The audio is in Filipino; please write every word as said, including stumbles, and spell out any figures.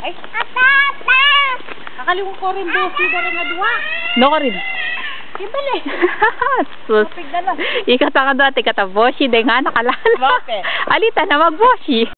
Ay, kakaliwang ko rin bosi na rin na duwa. No ka rin. Kibali. Sus. Mapigdala. Ikaw ta ka doon, tika ta boshi, de nga nakalala. Bakit? Alita na mag-boshi.